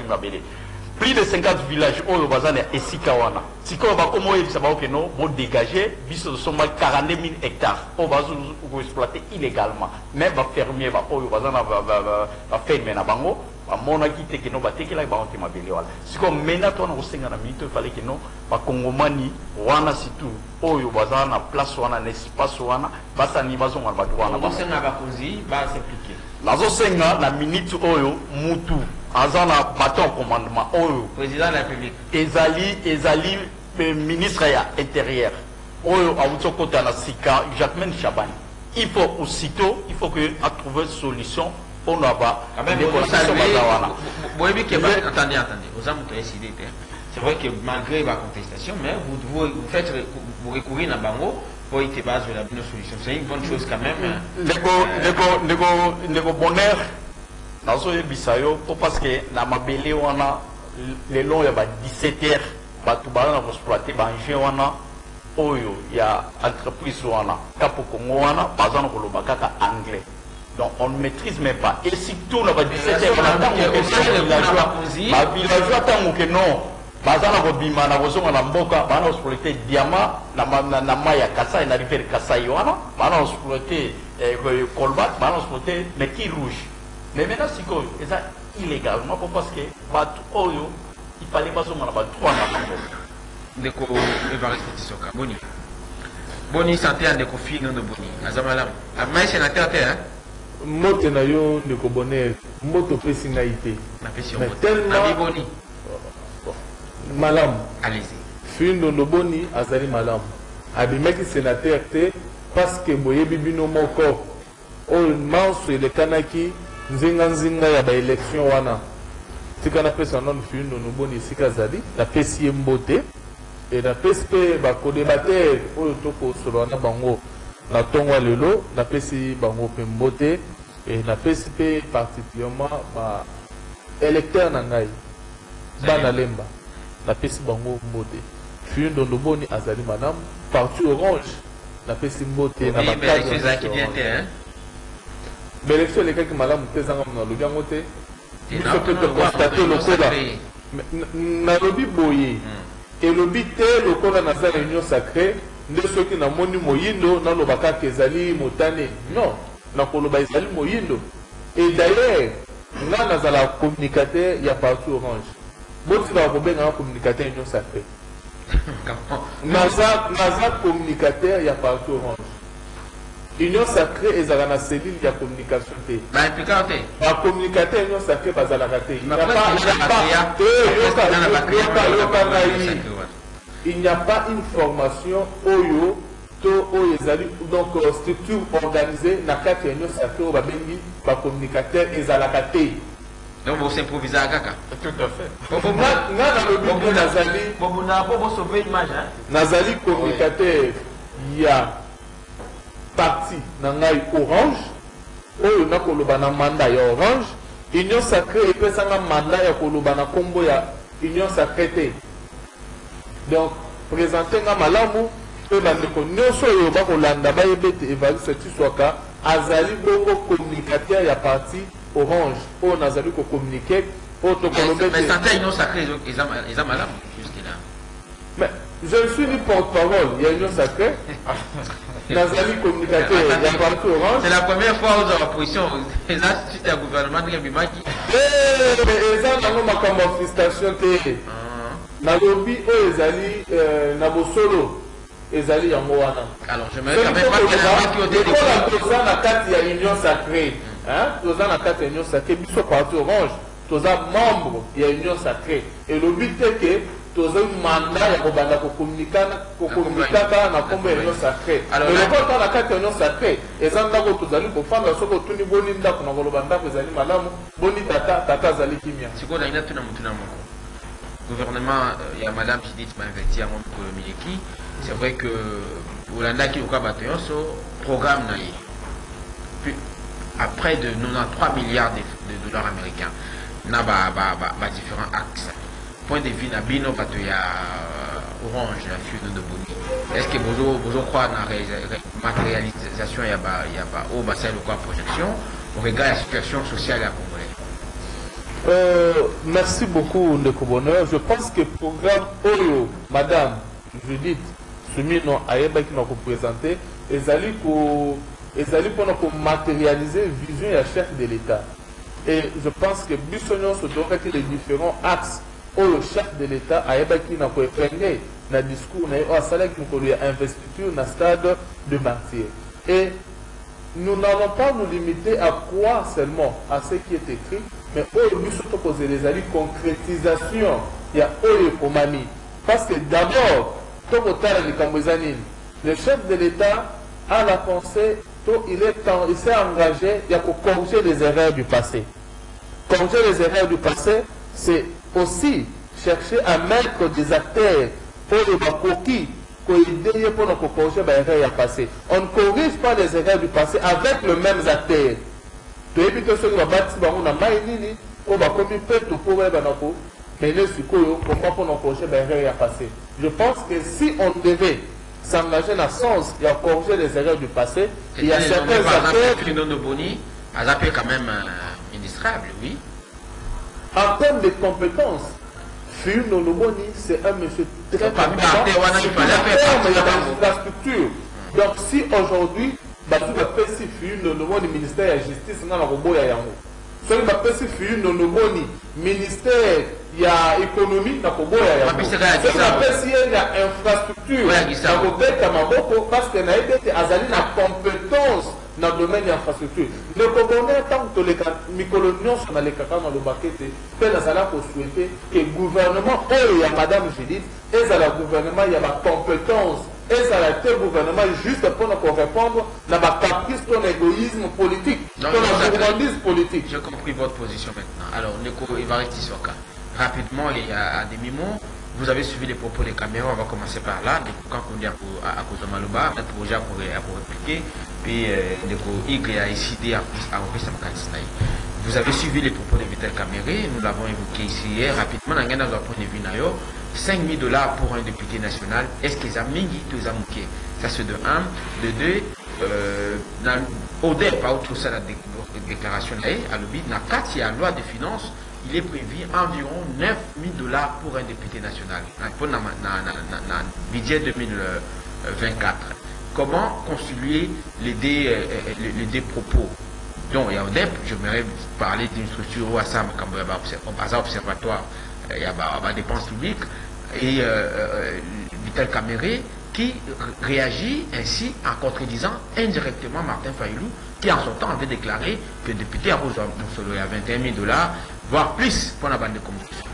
mabele. Plus de 50 villages au Bazan et Sikawana. Si on va comment ils savent que nous vont dégager, biso sont 42 000 hectares. On va exploiter illégalement. Même va fermier va au Bazan va fermer na bango. À mon avis, que nous battons là, bah on te mabele wala. Si comme maintenant on a 50 minutes, il fallait que nous, bah Congomani, wana situ, au Bazan na place wana, l'espace wana, bah ça n'y va pas on va douana. On s'en va causer, bah s'appliquer. La zosenga la minute oyo mutu azana baton commandement oyo président de la République ezali ministre ya intérieur oyo awutokota na sika Jacquemaine Chabani. Il faut aussitôt que à trouver une solution on va attendez aux hommes qui décidé c'est vrai que malgré la contestation mais vous recourir à Bango pour être base de la bonne solution. C'est une bonne chose quand même. Nego bonheur, nazo yebisayo, parce que na mabele wana, le long ya 17h, batu bana na exploiter banje wana, oyo ya entreprise wana, kapo Congo wana, bazana koloba kaka anglais. Donc on ne maîtrise même pas. Et surtout na 17h, on attend que villageois tant que non. Bazana bobima na bozonga na mboka bana exploiter diamant na maya Kasai na rivière Kasai wana bana exploiter colbat bana exploiter les qui rouge mais maintenant c'est quoi ça illégalement parce que batu oyo il fallait pas zonga na batu wana ndeko Evariste Tisoka boni santé ndeko fino no boni azamalam mais sénateur hein moto na yo ndeko bonheur moto pesi ngaité na pesi moto na boni Malam. Allez-y. Findo Noboni Azali Malam. Abimaki sénateur te parce que Boyebi Bino Moko. O manso le kanaki nzinga ya ba élection wana. Tika na pesa non Findo Noboni sika zali la pesi mbote et la PSP ba ko débattre o toko solo na bango na tongwa lelo la pesi bango pe mbote et la PSP particulièrement ba électeur na ngai bana lemba la pesi bango mbote Findo Noboni azali madame partout orange la pesi mbote na bakati qui vient hein mais l'élection les qui madame tezanga na lobi yango te il faut peut constater le kola na lobi boye et lobi te le kola na za réunion sacrée nde soki na moni moyindo na lobaka kezali motane non na koloba ezali moyindo et d'ailleurs nga nazala communicateur ya partout orange Boti va un communicateur union sacrée. Naza communicateur, il y a partout orange. Union sacrée est dans la cellule de communication. La communicateur union sacrée va à la rater. Il n'y a pas une formation oyo donc structure organisée dans la union sacrée au Babengi, par communicateur et à la rater. Donc vous improvisez à Kaka. Tout à fait. Nazali communicateur, il y a parti nangai orange. Oyo na koloba na mandat ya orange. Union sacrée et un mandat ya koloba na kombo ya union sacrée. Donc présenter nga malamu pe bandeko nyonso oyo ba kolanda ba yebete Evariste Tshisekedi azali bongo communicateur ya parti orange on a vu qu'on communiquait mais certains union sacrée ils ont malade jusque-là mais je suis ni porte-parole il y a union sacrée Nazali communicateur il y a partout orange c'est la première fois aux oppositions les instituts du gouvernement de Bimaki mais ils ont ma manifestation na lobby ezali na bosolo ezali yango wana alors je me quand même pas que la na kati ya union sacrée hein toza na kati ya union sacrée biso parti orange toza membre ya union sacrée et le but est que toza mandat ya kobanda kokommunikaka na kombo ya union sacrée alors le na kati ya union sacrée eza ndako tozali kofanda soko otuni boni ndako na koloba ndako ezali malamu boni tata azali kimia sikoyo na ina tuna mutuna moko gouvernement il y a madame Judith Maveti à mon Mileki c'est vrai que Olanda qui au Kabatéon so programme naï puis après de 93 milliards de dollars américains na différents axes point de vue na bino bato ya orange la fusion de Boni est-ce que vous croyez dans la matérialisation il y a au bassin de quoi projection au regard de la situation sociale à Congolais Merci beaucoup, Ndeko Bonheur. Je pense que le programme Oyo, Madame Judith Sumino Ayeba qui nous a présenté, ils allaient pour matérialiser la vision et chef de l'État. Et je pense que Bissonion se doit que les différents axes où le chef de l'État Ayeba qui n'a pas épinglé dans le discours, à salaire qui nous a investiture dans le stade de Martyr. Et nous n'allons pas nous limiter à croire seulement à ce qui est écrit, mais où nous surtout poser les avis concrétisation, il y a Oyo Komani. Parce que d'abord, le chef de l'État a la pensée, il s'est engagé pour corriger les erreurs du passé. Corriger les erreurs du passé, c'est aussi chercher à mettre des acteurs pour les coquilles pour corriger les erreurs du passé. On ne corrige pas les erreurs du passé avec les mêmes acteurs. Je pense que si on devait s'engager dans le sens de corriger les erreurs du passé, il y a certains acteurs... Boni, elle appelle quand même ministrable, oui. En termes de compétences, Fiu Noloboni, c'est un monsieur très compétent. Il y a l'infrastructure. Donc si aujourd'hui, si Fiu Noloboni, ministère de la Justice, on a un yango. Si Fiu Noloboni, ministère il y a économie, il y a infrastructure, parce qu'il y a une compétence dans le domaine de l'infrastructure. Le Congolais, tant que les Micolonions sont dans les caca dans le baquet, il faut souhaiter que le gouvernement, il y a Madame Judith, et le gouvernement, il y a la compétence, et ça a été le gouvernement juste pour nous répondre dans la caprice, ton égoïsme politique, ton gourmandisme politique. J'ai compris votre position maintenant. Alors, Neko Evariste Soka. Rapidement et à demi-mot, vous avez suivi les propos des caméras, on va commencer par là. Quand on dit à cause de Malouba, un projet pour répliquer, puis Igre a décidé à ouvrir sa candidature. Vous avez suivi les propos de Vital Caméré, nous l'avons évoqué ici hier, rapidement, dans un point de vue, $5 000 pour un député national, est-ce qu'ils ont mis tout ça mouqué? Ça c'est de 1, de 2, au départ, tout ça la déclaration à l'objet, dans 4, il y a la loi de finances. Il est prévu environ $9 000 pour un député national pour le budget 2024. Comment construire les deux propos? Donc, il y a un j'aimerais parler d'une structure au Assam, comme un observatoire, il y a des dépenses publiques, et Vital Caméré qui réagit ainsi en contredisant indirectement Martin Fayoulou, qui en son temps avait déclaré que le député a reçu $21 000, voire plus pour la bande de communication.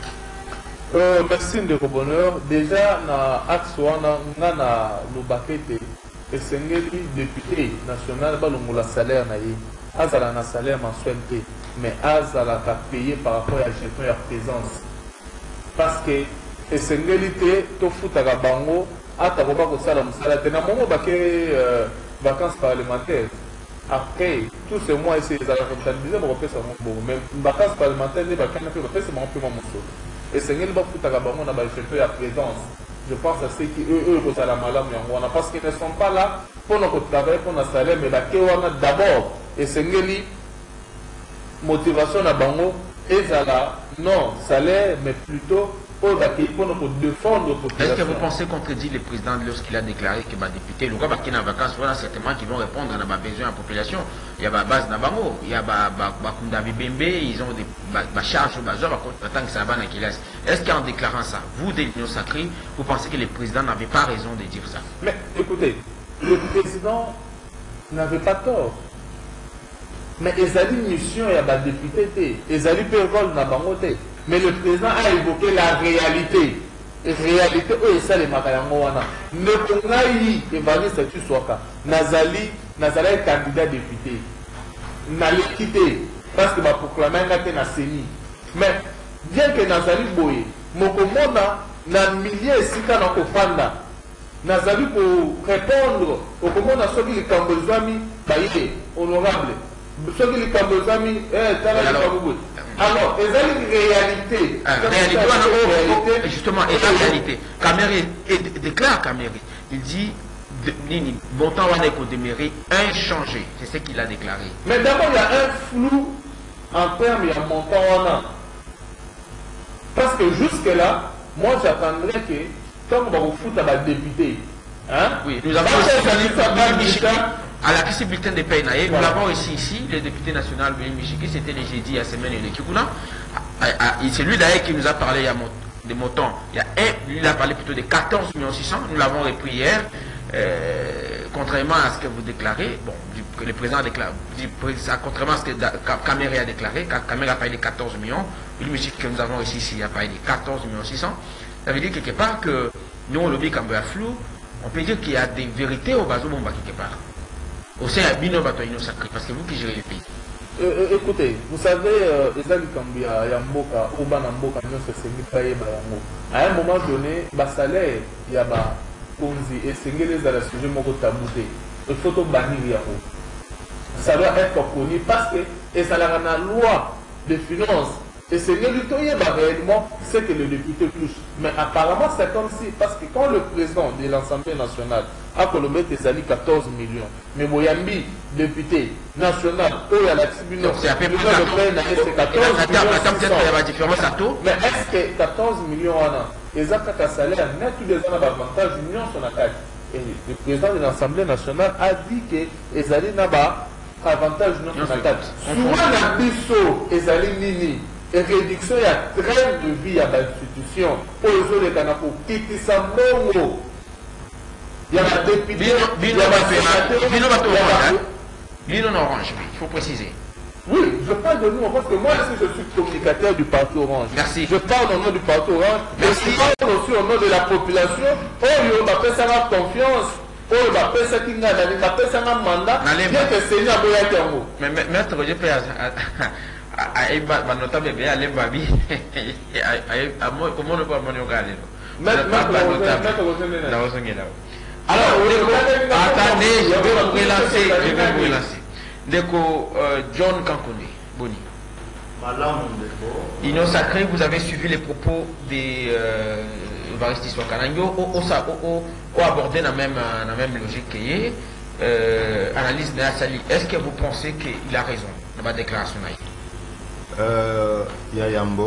Merci de bonheur. Déjà, na Axouana, na Lubakete, et Sengeli, député national, balongola salaire naïe. Azala na salaire mensuel, mais Azala a payé par rapport à la gestion de la présence. Parce que, et Sengeli, to foutaga bango, atakoba ko sala musala, tena mongo baké vacances parlementaires. Après, tous ces mois, ils allaient comptabiliser, mais les vacances parlementaires, les vacances parlementaires, c'est mon peu mon morceau. Et c'est une fois que on a fait la présence. Je pense à ceux qui, eux, sont à la malade, parce qu'ils ne sont pas là pour notre travail, pour notre salaire, mais d'abord, et c'est une motivation à Bango, et ça non, salaire, mais plutôt pour défendre la population. Est-ce que vous pensez contredire le président lorsqu'il a déclaré que les députés, le gars qui est en vacances, voilà certainement qui vont répondre à nos besoins de la population. Il y a la base d'Abango, il y a Kundavi Bembe, ils ont des charges au bazar, tant que ça va dans Kilas. Est-ce qu'en déclarant ça, vous, de l'Union sacrée, vous pensez que le président n'avait pas raison de dire ça? Mais écoutez, le président n'avait pas tort. Mais ils ont une mission, il y a des députés, ils ont un rôle dans Bango. Mais le président a évoqué la réalité. Et réalité, eux, ça les Makayangoana. Ne pongaï, Evaniste Tusoka, Nazali candidat député. N'a quitté. Parce que ma proclamé un Séni. Mais, bien que Nazali Boye, Mokomona, n'a milliers de sika dans Kofanda. Nazali pour répondre au comment on a sauvé les Cambodzami, honorable. Sauvé les Cambodzami, alors, il y a une réalité. Justement, et la réalité. Caméré déclare Caméré. Il dit, bon temps, on est déméré, inchangé. C'est ce qu'il a déclaré. Mais d'abord, il y a un flou en termes, il y a montant, on a. que jusque-là, moi j'attendrais que, quand on va au foot à la députée, hein, oui, nous avons à la question bulletin de paie, nous l'avons ici, le député national Willy Michiki, c'était le jeudi à semaine de Kikuna. C'est lui d'ailleurs qui nous a parlé des montants. Lui il a parlé plutôt de 14 600 000, nous l'avons repris hier. Contrairement à ce que vous déclarez, bon, le président a déclaré, contrairement à ce que Kamere a déclaré, Kamere a parlé de 14 millions, Willy Michiki que nous avons ici a parlé de 14 600 000. Ça veut dire quelque part que nous, on lobby Kambe à flou, on peut dire qu'il y a des vérités au Bazo Bomba quelque part. Au sein de Bino Batoino Sacré, parce que vous qui gérez le pays. Écoutez, vous savez, les amis comme il y a Mboka, Oban Mboka, c'est à un moment donné, le salaire, il y a Konzi et Sengele dans le sujet Moko Tabouté. Il faut tout bannir. Ça doit être connu parce que et ça a la loi de finances. Et c'est réellement ce que le député touche. Mais apparemment, c'est comme si, parce que quand le président de l'Assemblée nationale a colombé des 14 millions, mais Moyambi, député national, il y a la tribune, c'est à peu près 14 millions. Mais est-ce que 14 millions et ça a salaire net tous les ans d'avantage union sur la carte. Et le président de l'Assemblée nationale a dit que les alliés n'ont pas avantage union sur la carte. Souvent, la biseau, les alliés nini. Et réduction, il y a train de vie à l'institution. Pour les autres, les canapés, qui sont bons. Il y a la députée, il y a la sénateur. Bino Orange, il faut préciser. Oui, je parle de nous parce que moi, si je suis communicateur du Parti Orange, merci. Je parle au nom du Parti Orange, merci. Je parle aussi au nom de la population. Oh, on appelle ça la confiance. Oh, on appelle ça qu'il y a un mandat. Bien que c'est un boyau. Mais maître, je peux. Notable bien aller babi comment ne pas mon yoga alors attendez je vais vous relancer Deko John Kankoundé Boni Union Sacrée, vous avez suivi les propos des Evariste Sokanangyo ou abordé dans la même logique qu'il y a analyse de la Sali. Est-ce que vous pensez qu'il a raison dans ma déclaration? Yayambo.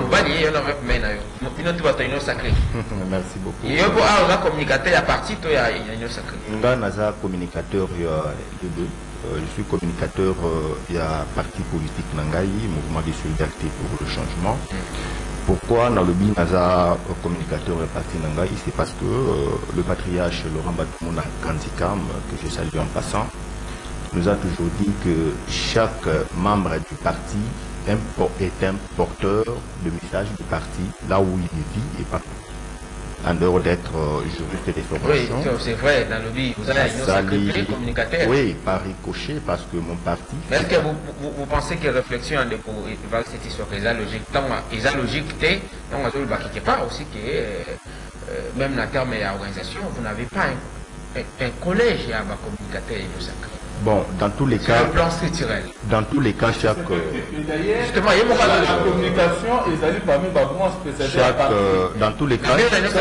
Merci beaucoup. Il y a un communicateur à partir de l'Union Sacrée. Naza communicateur je suis communicateur il y a parti politique Nangaï, mouvement de solidarité pour le changement. Pourquoi dans le BIN Naza communicateur et parti Nangaï? C'est parce que le patriarche Laurent Batoumona Kanzikam, que je salue en passant, nous a toujours dit que chaque membre du parti est un porteur de message du parti là où il vit et pas en dehors d'être juriste des formations. Oui, c'est vrai, dans le vie, vous avez une sacrée communicateur. Oui, par ricochet, parce que mon parti... Est-ce que vous pensez que réflexion pour cette histoire, ils ont logique, ils ont logique, donc on ne pas aussi que même en termes d'organisation, vous n'avez pas un collège à ma communicateur et nous sacré. Bon, dans tous les cas, plan structurel. Dans tous les cas, chaque justement, il y a la communication, ils allaient parmi dans tous les cas,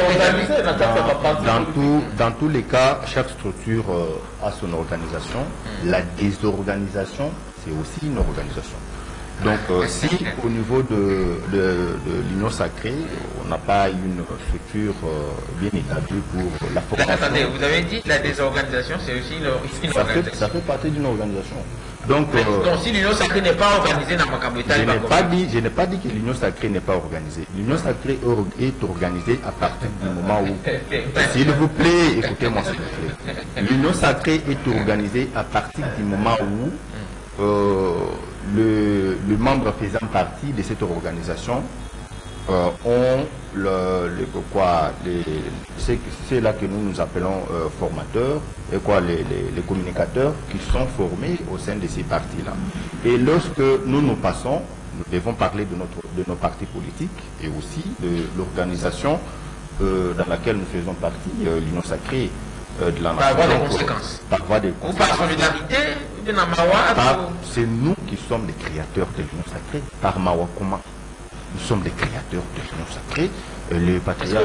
dans tous les cas, chaque structure a son organisation. La désorganisation, c'est aussi une organisation. Donc, si au niveau de l'Union Sacrée, on n'a pas une structure bien établie pour la formation. Attendez, vous avez dit que la désorganisation, c'est aussi une organisation. Ça fait partie d'une organisation. Donc, si l'Union Sacrée n'est pas organisée dans ma capitale, je n'ai pas dit que l'Union Sacrée n'est pas organisée. L'Union Sacrée est organisée à partir du moment où... S'il vous plaît, écoutez-moi s'il vous plaît. L'Union Sacrée est organisée à partir du moment où... le membre faisant partie de cette organisation ont c'est là que nous appelons formateurs et les communicateurs qui sont formés au sein de ces partis-là. Et lorsque nous passons, nous devons parler de nos partis politiques et aussi de l'organisation dans laquelle nous faisons partie, l'Union Sacrée de la nation. Par voie de conséquences. Par voie de ou par solidarité, c'est nous qui sommes les créateurs de l'Union Sacrée. Par Mawakoma, nous sommes les créateurs de l'Union Sacrée. Le patriarche.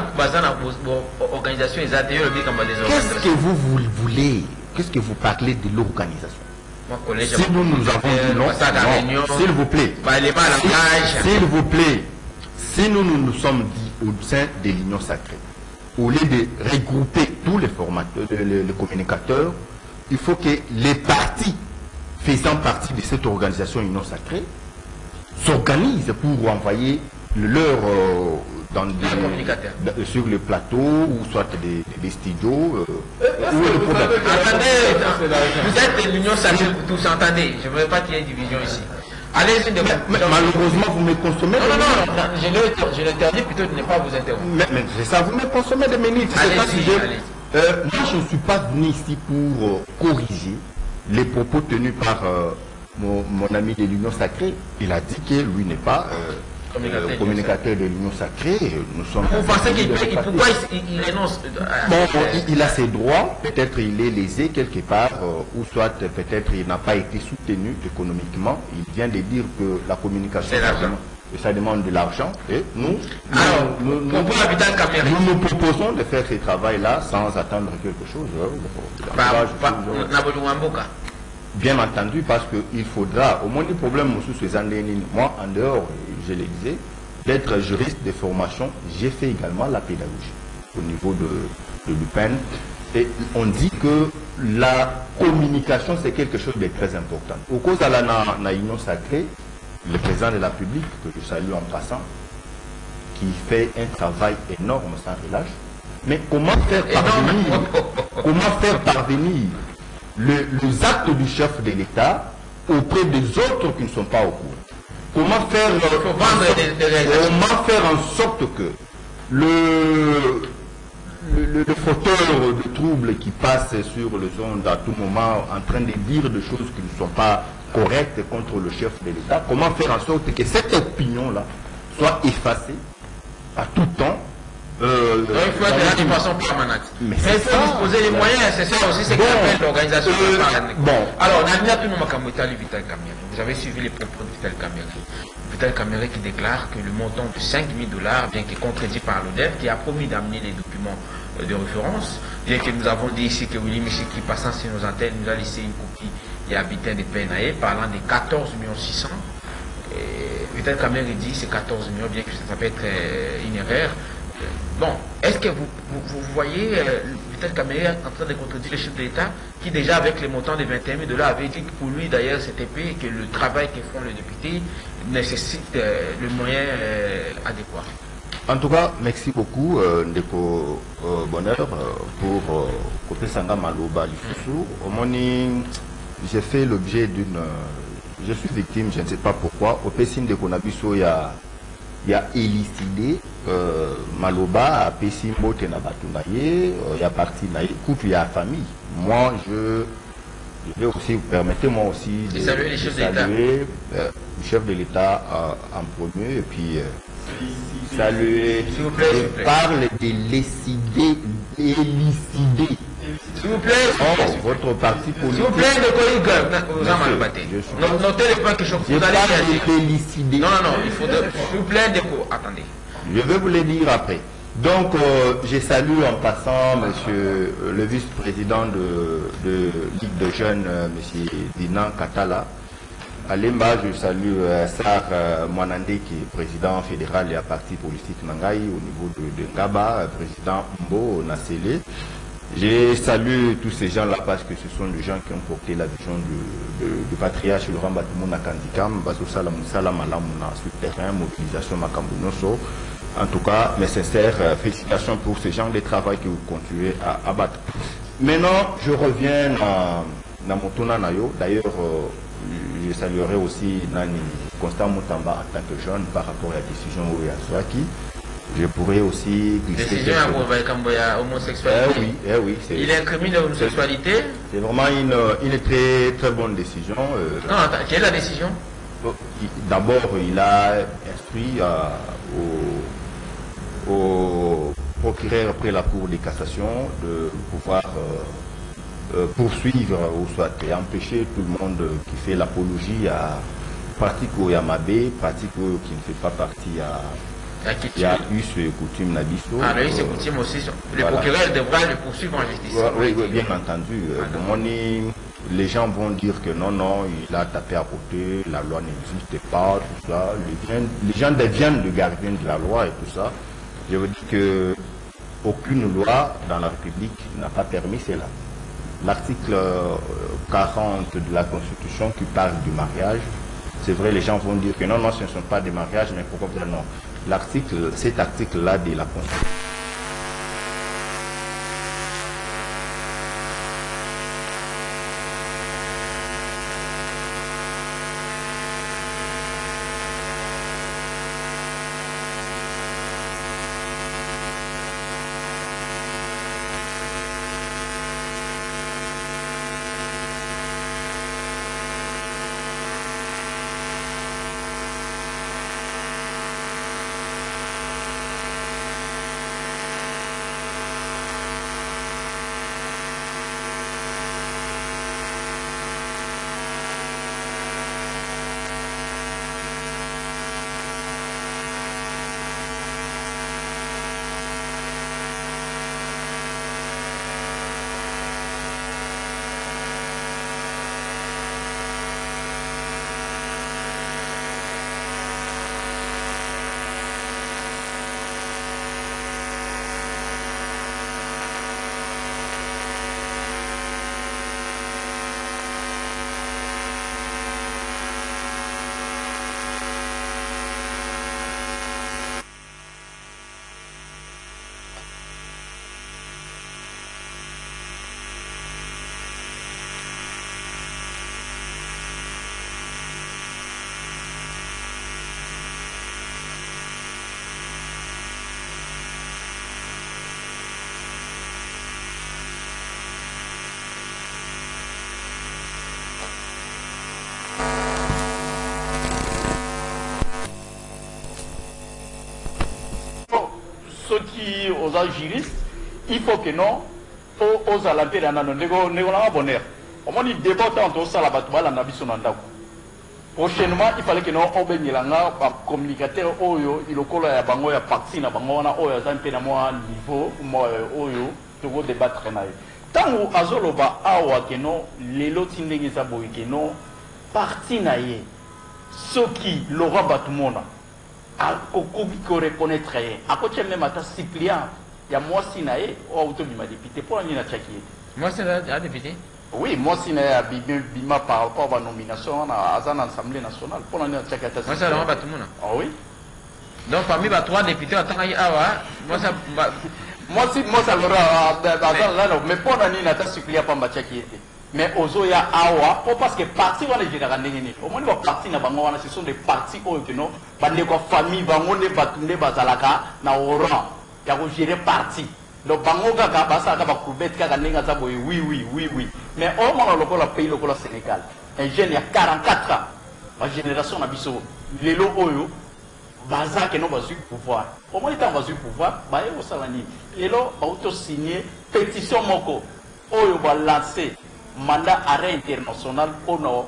Qu'est-ce que vous voulez? Qu'est-ce que vous parlez de l'organisation? Si nous avons dit non, s'il vous plaît. S'il vous plaît. Si nous sommes dit au sein de l'Union sacrée, au lieu de regrouper tous les formateurs, les communicateurs, il faut que les partis faisant partie de cette organisation Union sacrée s'organisent pour envoyer leur dans sur le plateau ou soit des studios. Attendez, vous êtes l'Union sacrée pour tous, entendez, je ne veux pas qu'il y ait une division ici. Allez-y, malheureusement, vous me consommez des minutes. Non, je l'interdis plutôt de ne pas vous interrompre. Mais c'est ça, vous me consommez des minutes. Moi, je ne suis pas venu ici pour corriger les propos tenus par mon ami de l'Union sacrée. Il a dit que lui n'est pas communicateur de l'Union sacrée. Nous sommes. Vous pensez pourquoi il énonce il a ses droits. Peut-être il est lésé quelque part, ou soit peut-être il n'a pas été soutenu économiquement. Il vient de dire que la communication, ça demande de l'argent. Et nous proposons de faire ce travail-là sans attendre quelque chose. Bien entendu, parce qu'il faudra, au moins du problème, moi, en dehors, je le disais, d'être juriste de formation, j'ai fait également la pédagogie au niveau de l'UPEN. Et on dit que la communication, c'est quelque chose de très important. Au cause de la Union sacrée, le président de la République, que je salue en passant, qui fait un travail énorme sans relâche, mais comment faire parvenir les actes du chef de l'État auprès des autres qui ne sont pas au courant? Comment faire en sorte que le fauteur de troubles qui passe sur les ondes à tout moment en train de dire des choses qui ne sont pas correctes contre le chef de l'État, comment faire en sorte que cette opinion-là soit effacée à tout temps? Il faut être là de façon permanente. Mais il faut disposer les moyens, c'est ça aussi, c'est qu'on appelle l'organisation. Alors, vous avez suivi les propos de Vital Kamerhe. Vital Kamerhe qui déclare que le montant de 5 000 $, bien qu'il est contredit par l'ODEF, qui a promis d'amener les documents de référence, bien que nous avons dit ici que Willy Michiki, passant sur nos antennes, nous a laissé une copie et habitant des PNAE, parlant de 14 600 000. Vital Kamerhe dit c'est 14 millions, bien que ça peut être une erreur. Bon, est-ce que vous voyez Vital Kamerhe en train de contredire le chef de l'État qui déjà avec les montants de 21 000 $ avait dit que pour lui d'ailleurs c'était épais que le travail que font les députés nécessite le moyen adéquat? En tout cas, merci beaucoup Ndeko Bonheur pour Kope Sanga Maloba Lifusu. Au morning, j'ai fait l'objet d'une... je suis victime, je ne sais pas pourquoi. Au Pessin de Konabiso, il y a élucidé Maloba, Pessimbo Tenabatunaye, il y a parti Naye, couple, il y a famille. Moi, je vais aussi, permettez-moi aussi de saluer les chefs de l'État. Le chef de l'État en premier, et puis saluer. S'il vous plaît, je parle de élucider. S'il vous plaît, votre parti politique. S'il vous plaît, notez les points que je vous allez élucider. Non, il faut s'il vous plaît, attendez. Je vais vous le dire après. Donc, je salue en passant monsieur le vice-président de Ligue de Jeunes, monsieur Dinan Katala. À Lemba, je salue Sar Mwanande, qui est président fédéral et à parti politique Nangaï au niveau de Ngaba, président Mbo Nassele. Je salue tous ces gens-là parce que ce sont des gens qui ont porté la vision du patriarche Laurent Batumuna Kandikam, Basosala Moussala Malamuna sur le terrain, mobilisation Makambunoso. En tout cas, mes sincères félicitations pour ce genre de travail que vous continuez à abattre. Maintenant, je reviens dans mon tournant Nayo. D'ailleurs, je saluerai aussi Nani Constant Moutamba en tant que jeune par rapport à la décision Ouya Swaki. Je pourrais aussi glisser. Décision à homosexualité. Oui. Il incrimine l'homosexualité. C'est vraiment une très très bonne décision. Non, attends, quelle est la décision? D'abord, il a instruit au procureur après la Cour de cassation de pouvoir poursuivre ou soit empêcher tout le monde qui fait l'apologie à pratique ou Yamabe, pratique qui ne fait pas partie à. Il y a eu ce coutume Nabiso. Ah, oui, c'est coutume aussi. Le procureur devra le poursuivre en justice. Oui, bien entendu. les gens vont dire que non, il a tapé à côté, la loi n'existe pas, tout ça. Les gens deviennent les gardiens de la loi et tout ça. Je veux dire que aucune loi dans la République n'a pas permis cela. L'article 40 de la Constitution qui parle du mariage, c'est vrai, les gens vont dire que non, ce ne sont pas des mariages, mais pourquoi dire non? Cet article-là de la Constitution. Ceux qui aux juristes, il faut que non, aux alentours de bonheur. Au moins, il débat entre ça, la bataille, la prochainement, il fallait que nous obénissions par communicateur, il y a parti, il y a un niveau, il faut débattre. Tant que azoloba awa que non, les lots que non, parti naïe, ceux qui l'aura battu à reconnaître, à côté même à ta cyclien, il y a moi si naïe, ou autobima député, pour la nina tchaki. Moi c'est un député. Oui, moi si naïe a bima par rapport à la nomination à l'Assemblée nationale, pour la nina tchaki. Moi c'est l'aura battu. Ah oui. Donc parmi les trois députés, en tant qu'awa, moi ça. Moi ça l'aura, mais pour la nina tchaki, pas tchaki. Mais Ozoya Awa, parce que parti on est général au moins les partis na bango wana ce sont des partis qui non bande ko famille bango ne batunde bazalaka na oran ya ko gérer parti donc bango kaka basa ka ba kubet kaka nenga za boy oui mais au moins le la pays le Sénégal un jeune il y a 44 ans la génération na biso lelo oyo baza que non va sur pouvoir au moins il va sur pouvoir ba e osalani lelo ba auto signer pétition moko oyo ba lancer mandat arrêt international pour nous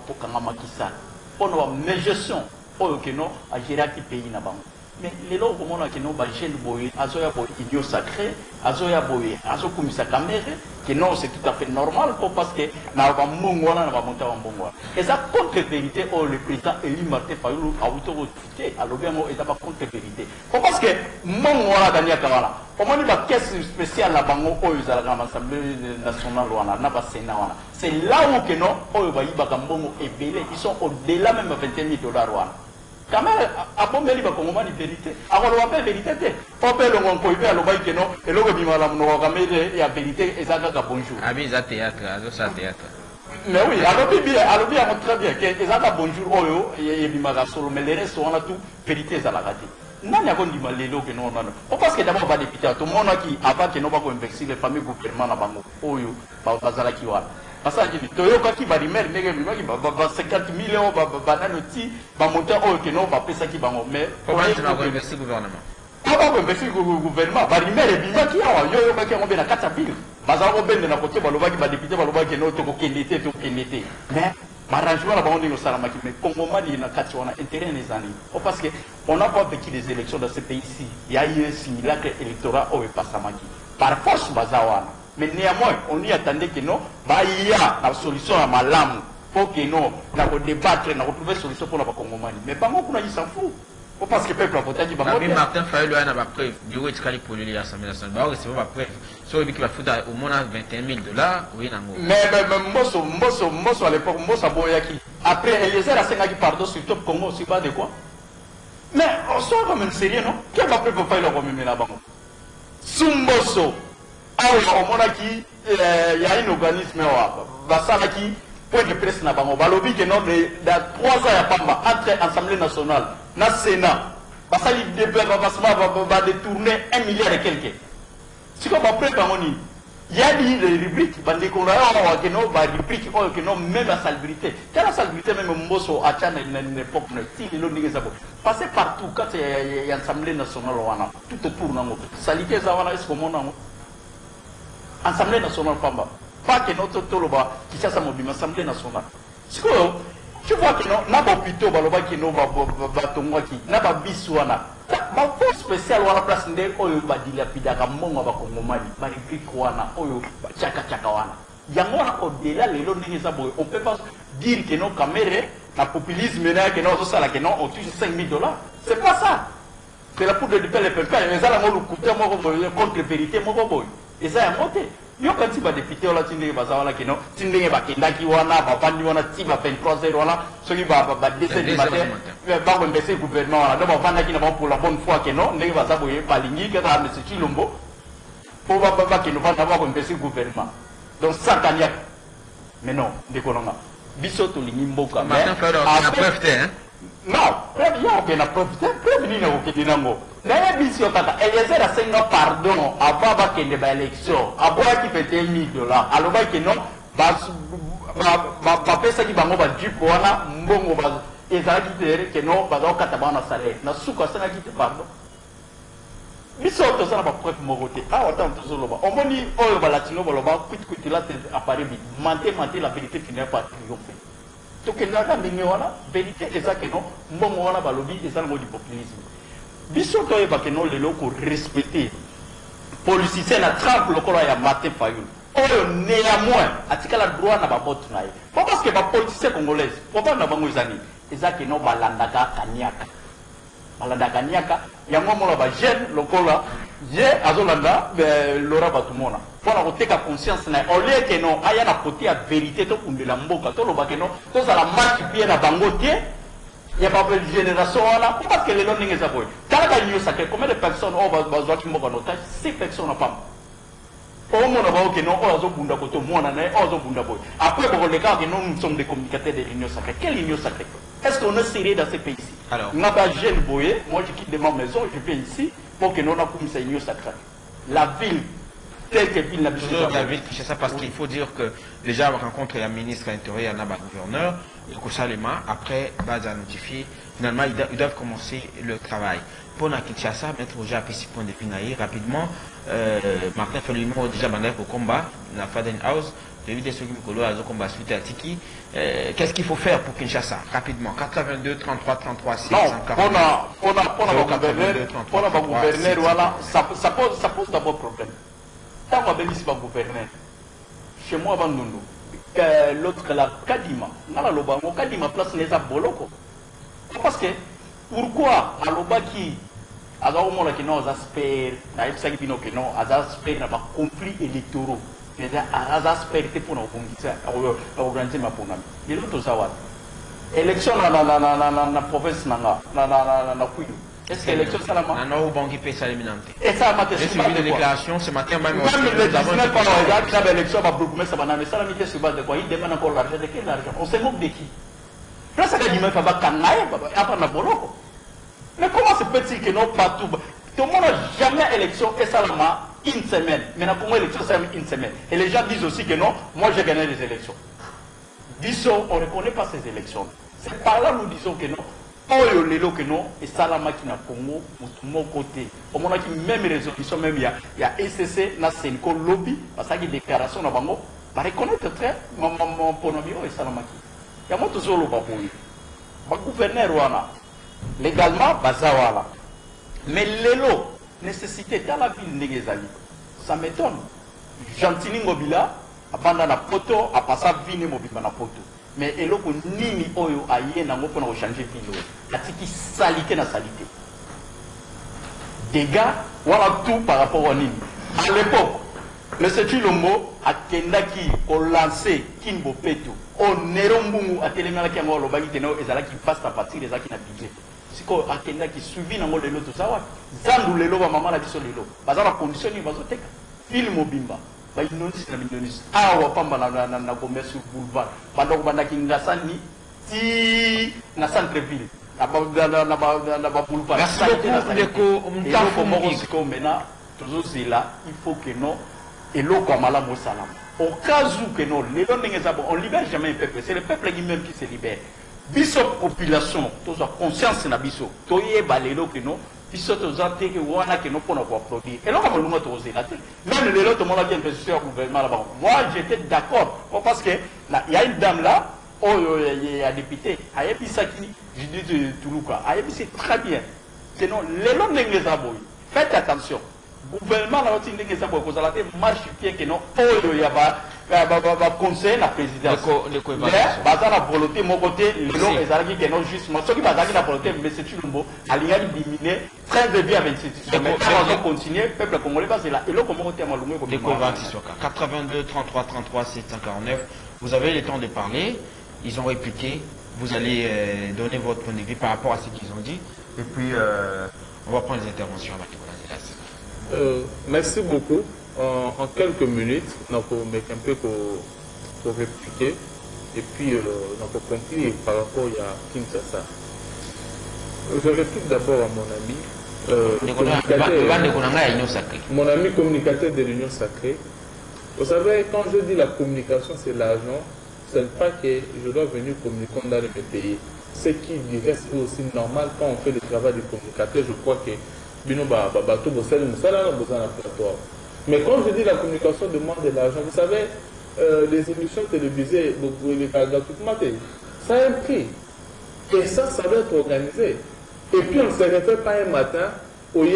pour nous gestion pour que nous à gérer qui pays na bango mais les lots comme on a que nous ba jeune boy azoya boy idiot sacré azoya boy azo kumisa caméra que non c'est tout à fait normal parce que na ba mongo na ba monta ba mongo et ça contre vérité au le président Eli Martin Fayulu a autorité à l'obémo et ça pas contre vérité parce que mongo na dania kawala au moins ba caisse spéciale la bango oyo za la Assemblée nationale wana na ba Sénat wana c'est là où que non oyo ba yiba kambongo ebele ils sont au-delà même de $21 000 wana quand même à bon meli ba kongoma ni vérité alors on va vérité te on peut le on peut le bail que non et le bima la no kamere ya vérité et ça ka bonjour ami za théâtre azo ça théâtre mais oui alors bien très bien que et ça ka bonjour oyo et bima ka solo mais les restes on a tout vérité ça la raté nani a kondi malelo que non non parce que d'abord ba député tout le monde qui avant que non pas ko investir les familles gouvernement na bango oyo ba bazala ki wana parce que toyoka ki ba rimer ndenge bima ki ba 50 millions ba nanoti ba monter oyo que non ba pesa ki bango mais comment tu vas investir gouvernement comment ko investir gouvernement ba rimer bima ki awa yo ba ki ngombe na kata bill bazala ko bende na côté ba lobaki ba député ba lobaki no to ko kendete mais arrangement là-bas on est au Saramaki mais Congo Mali na kati on a intérêt les années parce que on n'a pas vécu des élections dans ce pays-ci il y a eu un simulacre électoral au Passamaki par force bazawana Mais néanmoins, on y attendait que non, il y a la solution à ma lame. Pour que non, on a débattre, on a retrouvé solution pour la Congomanie. Mais pas moi, il s'en fout. Parce que le peuple a voté qui va voter. Martin Fayulu a ma preuve. Bureau de Cali pour l'Assemblée nationale. C'est pas preuve. Sur le qui va foutre au moins $21 000. Oui, mais Mosso à l'époque, Mosso a Boyaki. Après, Eliezer a 5 pardon sur Top Congo, c'est pas de quoi. Mais on soit quand même sérieux, non? Qui va preuve pour faire le remuer là-bas? Sumboso. Ah oui, au moins qui, il y a un organisme, qui point de presse na bango balobi que non de 3 ans ya pamba entre Assemblée nationale na Sénat parce que le déplacement va détourner 1 milliard et quelques. Si comme après bangoni il y a des rubriques bande ko la wa que non ba rubrique que non même la salubrité. Quelle la salubrité même mboso a tchana une époque na ti le ndenge ça passer partout quand il y a Assemblée nationale wana tout autour nango salité za wana est-ce comment nango Assemblée nationale pamba. Pas que notre toloba qui cherche à mobiliser l'Assemblée nationale. Tu vois que non, n'a pas plutôt baloba qui non va tomber qui, n'a pas bisouana. Ma force spéciale ou à la place de oyo ba dilapida ka mongo ba kongomani, ba réplique wana oyo ba chaka wana. Yango na au-delà les lots n'engagent pas. On peut pas dire que non caméra, la populisme là que non ça là que non on touche $5 000. C'est pas ça. C'est la poudre de pelle et pelle. Mais ça là moi le coûter moi contre vérité moi boy. Et ça a monté. Yo quand tu vas député là tu n'es pas ça là que non tu n'es pas qui ndaki wana ba pandi wana ti ba 23h wana ce qui va décès du matin ba ko mbese gouvernement là donc ba panda qui n'a pas pour la bonne fois que non ndenge ba ça boye ba lingi que ça monsieur Chilombo pour ba qui ne va pas ko mbese gouvernement donc ça kanya mais non décolonga biso to lingi mboka mais après hein non preuve ya que na profiter preuve ni na ko dinango na biso kaka Eliezer a 5 pardon avant ba kende ba élection aboya qui fait $1 000 aloba que non ba pesa ki bango ba jupe wana mbongo ba ezala ki tere que non ba do kata bana salaire na suka sana ki pardon biso to sana ba preuve mogote ah autant to solo ba omoni oyo ba latino ba loba kuit là apparaît bi mentir la vérité finit par triompher to que na ka ndenge wana vérité eza que non mbongo wana ba lobi ezala mo du populisme biso to yeba que non lelo ko respecter politicien na trempe lokola ya Martin Fayulu oyo néanmoins atikala droit na ba botu na ye pas parce que ba politicien congolais pourquoi na bango ezani eza que non balandaka kaniaka yango mona ba jeune lokola ye azolanda Laura Batumona pour la koteka conscience na au lieu que non aya na côté ya vérité to kundela mboka to loba que non to za la marche bien na bango tie. Il n'y a pas de génération là, parce que les gens n'ont pas de sacré. Combien de personnes ont besoin de en otage? 6 personnes n'ont pas. Au moins, on va dire que nous après, pour le cas que nous sommes des communicateurs de l'Union sacrée. Quelle Union sacrée? Est-ce qu'on est sérieux dans ces pays-ci? Alors, on n'a pas jeune boyer, moi je quitte de ma maison, je viens ici pour que nous n'ayons pas une Union sacrée. La ville. Toujours la ville qui ça parce qu'il faut dire que déjà on rencontre la ministre de l'Intérieur, le gouverneur, le Kosalema, après Baza notifié, finalement ils doivent commencer le travail. Pour la Kinshasa, mettre au Japon ici point de Pinaï rapidement, Martin Fayulu déjà bandé au combat, la Faden House, j'ai vu des ceux qui me combat suite à Tiki. Qu'est-ce qu'il faut faire pour Kinshasa rapidement? 82, 33, 33, 6, 140. On a gouverneur, voilà, ça pose d'abord problème. Tant qu'on a ici gouverneur, chez moi, l'autre là, Kadima, Kadima place les aboloko. Parce que, pourquoi Aloba qui a un qui n'a pas aspect, n'a pas aspect, n'a pas conflit électoraux, n'a pas aspect pour nous organiser ma pour nous. Il y a d'autres savoir. Élection dans la province, dans la Kouidou. Est-ce que l'élection c'est la main? Non, bon qui paye ça l'éminente. Et ça m'a suivi de déclaration ce matin même. Même le 19 ans, l'élection va beaucoup, mais ça va mais ça la mise sur base de quoi? Il demande encore l'argent. De quel argent? On se moque de qui? Là, ça veut dire qu'il faut pas canailler, après na boloko. Mais comment se peut-il que non partout? Tout le monde n'a jamais élection et ça la main une semaine. Maintenant, comment élection c'est une semaine? Et les gens disent aussi que non, moi j'ai gagné les élections. Disons, on ne reconnaît pas ces élections. C'est par là nous disons que non. Oyo lelo que non et salama qui na Congo mon côté au moment qui même résolution même il y a ECC na Senko lobby parce que déclaration na bango ba reconnaître très mon ponomio et salama qui ya moto zolo ba boyi ba gouverneur wana légalement bazawala mais lelo nécessité dans la ville négezali ça m'étonne Gentini Ngobila, abanda na poto, a passé vine mobima na poto. Mais eloko nini oyo aye nango pona ko changer ville. Atiki salite na salite. Dégâts, voilà tout par rapport à nini. À l'époque, M. Chilombo a kendaki au lancé Kimbo Peto. O Nerombungu a téléménaki en Olo Bagi Teno et Zala qui passe à partir des Akina Bidje. C'est quoi a kendaki suivi dans le lot tout ça. Zandu le lot, maman la biso le lot. Bazala condition ni bazo teka. Film Bimba. Ba Indonésie na Indonésie. Ah wa pamba na commerce sur boulevard. Bando banda ki ngasani ti na centre ville. Na boulevard. Merci beaucoup Ndeko maintenant toujours c'est là, il faut que non et l'eau comme à la salam. Au cas où que non, les gens on libère jamais un peuple, c'est le peuple lui-même qui se libère. Biso population, tous a conscience na biso. Toye balelo que non, biso tous a que wana que non pour nous produire. Et là comme nous tous là, même les autres monde qui est sur gouvernement là-bas. Moi j'étais d'accord parce que il y a une dame là, oh il y a député, Ayebi Sakini, je dis Toulouka, Ayebi c'est très bien. Sinon les gens n'engagent pas. Faites attention. Gouvernement na oti ndenge ça pour la marche pied que non oyo ya ba conseil na présidence mais baza na volonté mon côté le ezalaki que non justement ceux qui bazaki na volonté mais c'est Chilombo alingali diminuer train de vie à 27 mais on va continuer peuple congolais parce que là et le comment côté malumé comme 82 33 33 749 vous avez le temps de parler, ils ont répliqué, vous allez donner votre point de vue par rapport à ce qu'ils ont dit et puis on va prendre les interventions avec vous. Merci beaucoup. En quelques minutes, on peut mettre un peu pour répliquer et puis on peut conclure par rapport à Kinshasa. Je réplique d'abord à mon ami communicateur de l'Union Sacrée. Vous savez, quand je dis la communication, c'est l'argent, ce n'est pas que je dois venir communiquer dans le pays. Ce qui reste aussi normal quand on fait le travail du communicateur, je crois que mais quand je dis la communication demande de l'argent, vous savez, les émissions télévisées, ça a un prix. Et ça doit être organisé. Et puis on ne se réfère pas un matin, il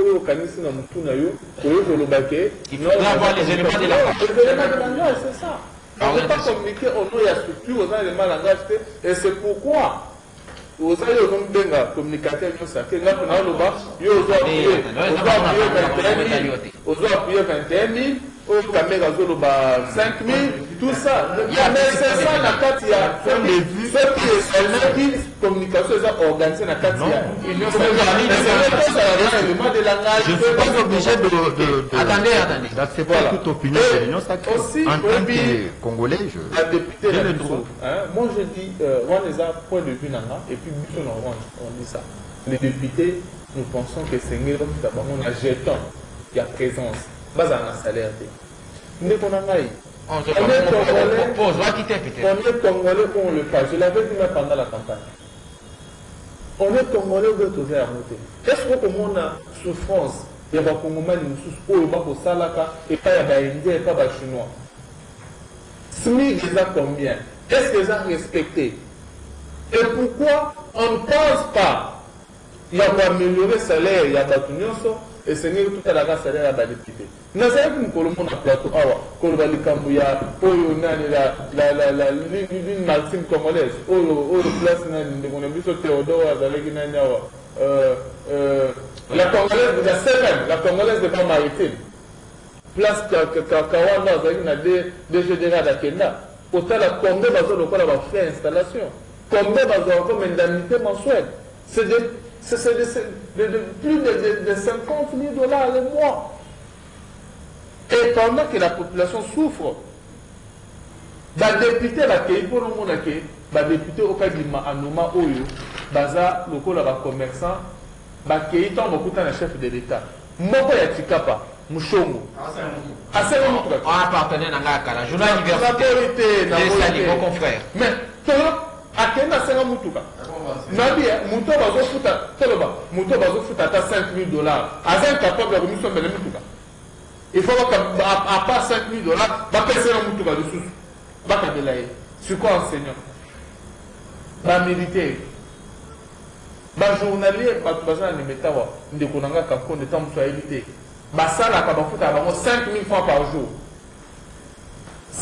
faut avoir les éléments de langage. C'est ça. On ne peut pas communiquer au nom de la structure, aux éléments de langage. Et c'est pourquoi vous allez au communicateur, vous appuyer 21 000, au caméra 5 000, tout ça. Mais c'est ça la carte, il y a ce qui est communication organisée dans la carte. Je ne suis pas obligé attendez. d'accepter toute opinion de l'Union Sacrée. En tant que Congolais, j'ai le droit. Moi je dis, on les a point de vue et puis on dit ça. Les députés, nous pensons que c'est mieux d'abord on a jeton, il y a présence. Bas en salaire. On est Congolais, on est Congolais, on le passe. Je l'avais dit même pendant la campagne. On est Congolais, on doit toujours remonter. Est-ce que on a souffrance? Il y a des Congolais qui sont au Salaka et pas des Indiens et pas des Chinois. SMIC, ils ont combien? Est-ce qu'ils ont respecté? Et pourquoi on ne pense pas? Il y a améliorer le salaire, il y a des gens et c'est tout à la salaire à la député. Nous avons un plateau, la ligne maritime congolaise, place la congolaise de la semaine, la congolaise de la maritime. Place Kawana, DG de Kenya. Autant la combien de faire installation, combien comme indemnité mensuelle. C'est plus de 50 000 dollars le mois. Et pendant que la population souffre, les députés, pour le monde, les députés au cas de Anouma Oyo, Baza, le commerçant, les chef de l'État. Moko ya Tikapa, Mouchongo. On appartenait à la journée université de vos confrères. Mais, akenda senga mutuka nabi muto bazofuta toloba muto bazofuta ta 5 000 dollars aza capable de remettre mbele mutuka il faut à part 5 000 dollars ba pesa mutuka lisusu bakabela ye sur quoi enseignant ba militaire ba journalier ba baza na metawa ndeko nanga kakonde temps so éviter ba sala ka bafuta bango 5 000 francs par jour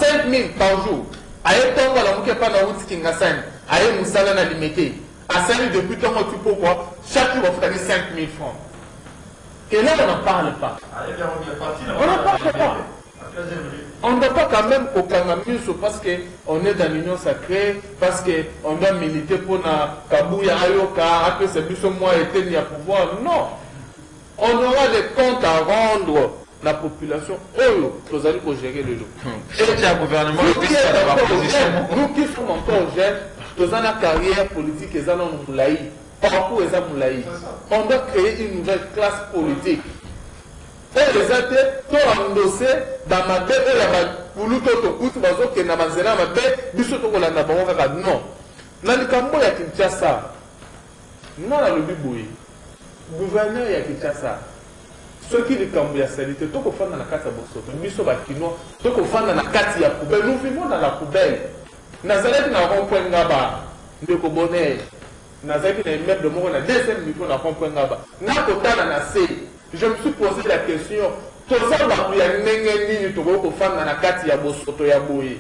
5 000 par jour. Aye tongo la mouke pas na outi kinga 5. Aye moussala na limité. A sali depuis tongo tu pourquoi chaque jour on fait 5 000 francs. Et là on n'en parle pas. On n'en parle pas. On ne doit pas quand même au Kangamuso parce qu'on est dans l'union sacrée, parce qu'on doit militer pour na Kabouya Ayoka, après c'est plus ou moins été à pouvoir. Non. On aura des comptes à rendre la population. Oh, nous allons gérer le lot. C'est un gouvernement nous qui sommes encore jeunes, nous avons la carrière politique et nous avons Moulaï. Parcours et Moulaï. On doit créer une nouvelle classe politique. Et les athées, tout endossé dans ma tête, et la poulou, tout au coup, qui n'a pas zéro, ma tête, du surtout qu'on a pas non. Dans le Cambo, il y a Kinshasa. Non, dans le Biboui. Gouverneur, il y a Kinshasa. Ceux qui les Cambo, il y a salité, tout qu'on fait dans la carte à Boursoto, Misso Bakino, tout qu'on fait dans la carte à poubelle. Nous vivons dans la poubelle. Nazareth n'a pas point là-bas. De Kobonnet. Nazareth n'a même de mot, on a deuxième niveau, n'a pas point là-bas. N'a pas tant à je me suis posé la question, tout ça va pour y aller ni pour faire dans la carte ya bosoto ya boye.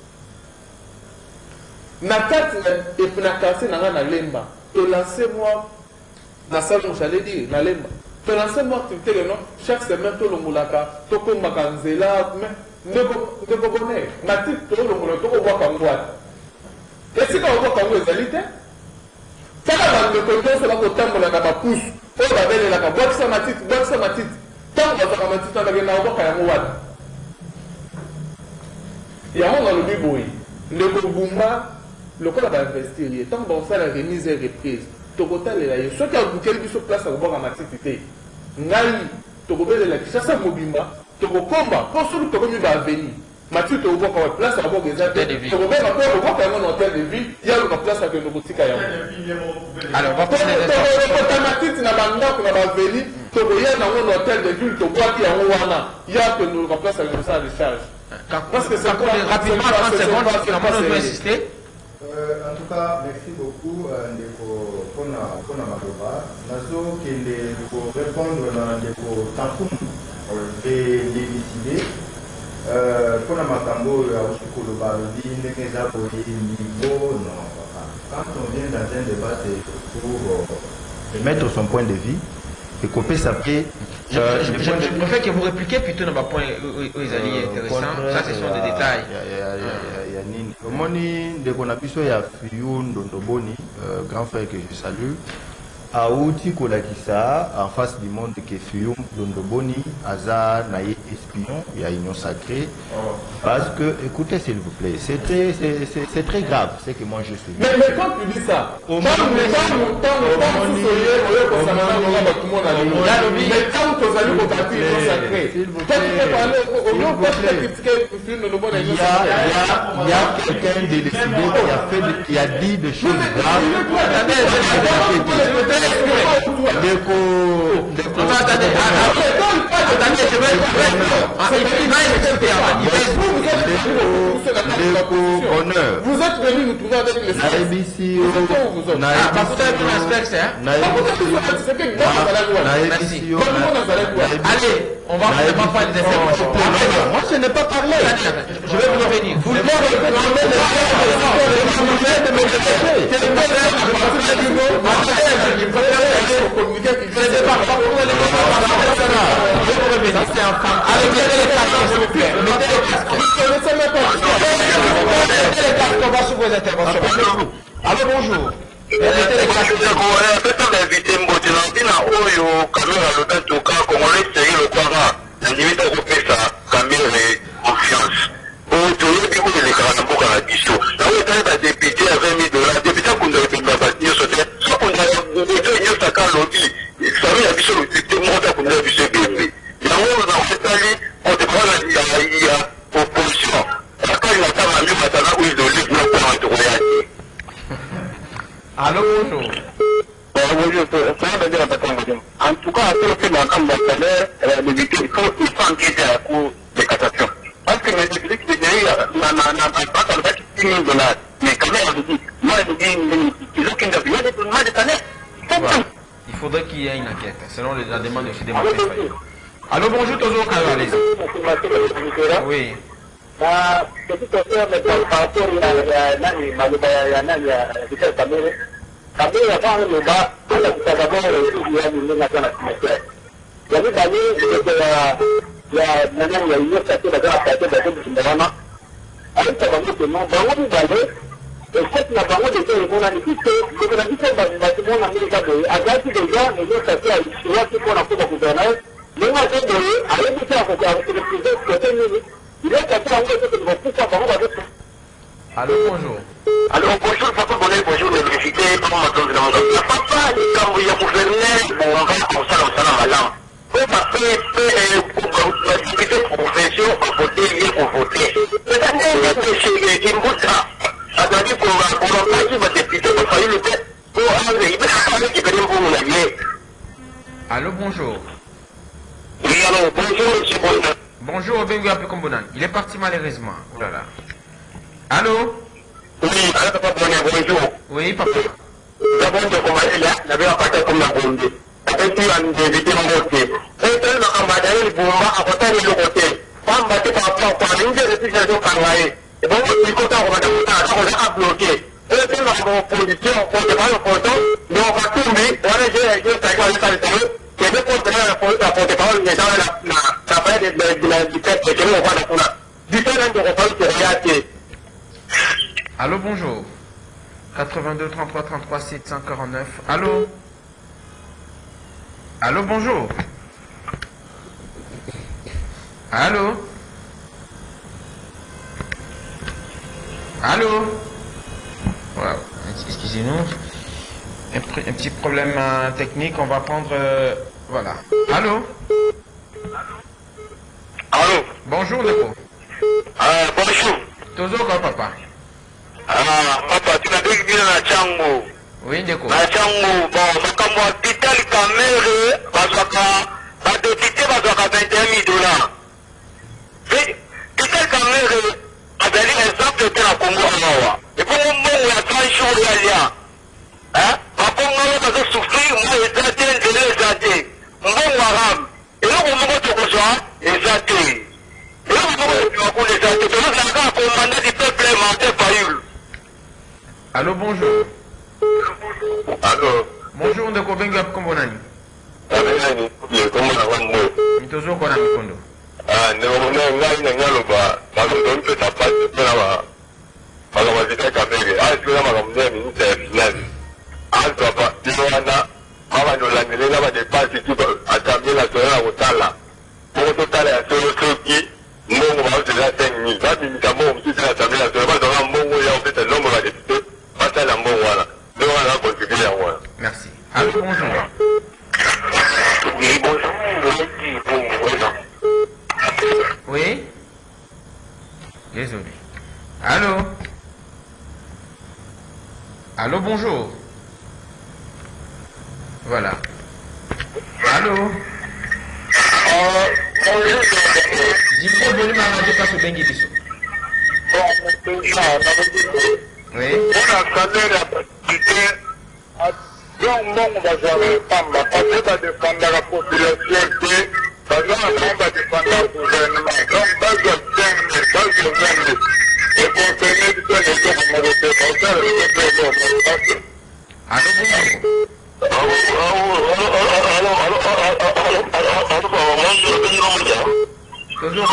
Na carte et puis na carte na lemba. To lancer moi na salle où j'allais dire na lemba. To lancer moi activité le nom chaque semaine to lomulaka to ko makanzela mais ne ko connaît. Na titre to lomulaka to ko voir comme quoi. Et si on voit comme ezalité ça va le côté c'est pas autant pour la pousse. On va aller là, boire ça ma petite. Tant qu'on va faire ma petite, on va aller là, on va faire un mouad. Il y a un dans le biboui. Le Bumba, le corps va investir. Tant qu'on va faire la remise et reprise, Togotal est là. Ceux qui ont bouqué sur place à boire ma petite. Nali, Togobel est là. Ça, c'est Mobimba. Togocomba, pour ceux qui va venir. Mathieu, tu vois qu'on place à bord des hôtels de ville. Tu vois qu'on hôtel de ville, il y a une place à nos boutiques à alors, on va passer les automatique, tu n'as pas venir, tu vois dans un hôtel de ville, tu vois qu'il y a il y a que nous place à nos salles de charge. Parce que c'est rapidement, 30 secondes, comment on peut insister? En tout cas, merci beaucoup pour ma globa. Nazo qui est répondre à des tampons de décider. Pour la Matambo, il y a aussi le Barodi, niveau, non. Quand on vient dans un débat, c'est pour mettre son point de vue et couper sa pied. Je préfère que vous répliquiez plutôt dans ma point où ils allaient intéressant. Ça, ce sont des détails. Il y a Nini. Moni, dès qu'on a pu il y a Fioun, Dondoboni, grand frère que je salue. Aouti Kolakisa, en face du monde que Fioum, Dondoboni, Aza, Naïe, espion, il y a union sacrée. Parce que, écoutez s'il vous plaît, c'est très grave ce que moi je suis. Mais quand tu dis ça, mais quand tu as lu parti union sacrée, il y a quelqu'un de décidé qui a dit des choses graves. Vous êtes venu nous trouver avec les allez, on va faire des informations. Moi je n'ai pas parlé. Je vais vous revenir. Vous allô, bonjour. Allô, bonjour. En tout cas, c'est dans le de salaire, il faut enquêter à la cour de cassation. Parce que les députés qui n'a pas $10 000. Mais quand même, moi, ils ont qu'une de salaire. Il faudrait qu'il y ait une enquête, selon la demande aussi des marchés. Allô, bonjour, Tozo Kayou, allez-y. Oui. petit question par rapport à nani maluba ya nani ya Vital Kamerhe. Kamerhe avant le bas, on a tout d'abord il y a une nation nationale. Il y a des années ya nani ya hiyo kati ya kati ya Ndana. Avec ça va nous non ba on balé et cette na ba on de on a dit que on a dit que bâtiment en Amérique de agati déjà les autres kati ya Israël qui qu'on a pour gouverner. Mais on a dit avec ça faut faire le président que Allô, bonjour. Allô, bonjour, papa, bonjour, l'université, comment m'attend de la maison. Papa, quand vous y gouvernez, on va comme ça, madame. Pour passer, l'activité profession, on voter, lié pour voter. C'est-à-dire, chez les Kimbouta, c'est-à-dire qu'on va passer, va député, pour faire le fait, pour aller, il va falloir qu'il vienne pour nous allier. Allô, bonjour. Oui, allô, bonjour, monsieur Bonjour. Bonjour, Bengu Apekombonan. Il est parti malheureusement. Oh là là. Allô? Oui, papa, bonjour. Oui, papa. D'abord, je commence là, j'avais un paquet comme la bombe. Et puis, on débuté mon côté. Et puis, on m'a donné le bomba à côté de l'autre côté. On m'a dit par rapport à l'une des décisions parlées. Et bon, du côté, on a bloqué. Et puis, dans mon position, on ne peut pas le photo, mais on va tomber. On a dit, je vais que de contener la porte-parole des gens la paix de la vitesse de que l'on voit la foule. Du fait de reprendre ce réalité. Allô, bonjour. 82 33 33 749. Allô? Allô, bonjour. Allô? Allô? Voilà. Excusez-nous. Un petit problème technique, on va prendre... voilà. Allô? Allô? Bonjour, Neko. Bonjour. Toujours quoi, papa? Papa, tu m'as dit que tu es Chango. Oui, Neko. Chango, bon, comme Vital Kamerhe, va député, va $21 000. Vital Kamerhe a donné l'exemple de la Congo Awa. Et pour moi, il y a 3 jours de l'Alliance. Hein? Papa, on va souffrir, moi, exaté, exaté. Mon Waram. Et là, on va te rejoindre, exaté. Et là, on va te rejoindre, exaté. Et là, on va commander du peuple aimanté par Yul. Allô, bonjour. Allô? Bonjour, Ndeko Bengu Apekombonani. Comment ça va, moi? Toujours quoi, Namikondo? Merci. Allô, bonjour. Oui, bonjour. Oui? Désolé. Allô? Allô, bonjour. Voilà. Allô? Dis-moi le volume à radio parce que Bengi Bissou. Oui? Donc, bon, on va jouer les femmes, parce que va défendre la population, parce qu'on va défendre le gouvernement. Donc, pas de peine, pas de peine. Et pour tenir du temps, les gens vont me faire Allô, bonjour. Toujours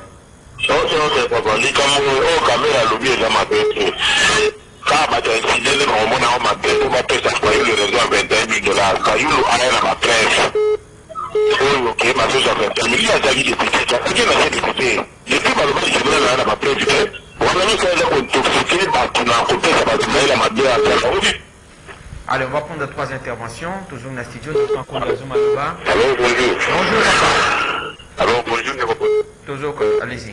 kama tuendeleze kuona kama pesa pesa kwa hiyo rezo $21,000 kwa hiyo ana na pesa huyo kama pesa kwa familia zaidi kupitia lakini na sisi kupitia ndipo bado tunajua na pesa wanaweza kutufikia batu na kupesa batu na ile mabia Allez, on va prendre 3 interventions. Toujours dans le studio, nous sommes en Zoom Aluba. Allô, bonjour. Bonjour, papa. Allô, bonjour, Toujours, allez-y.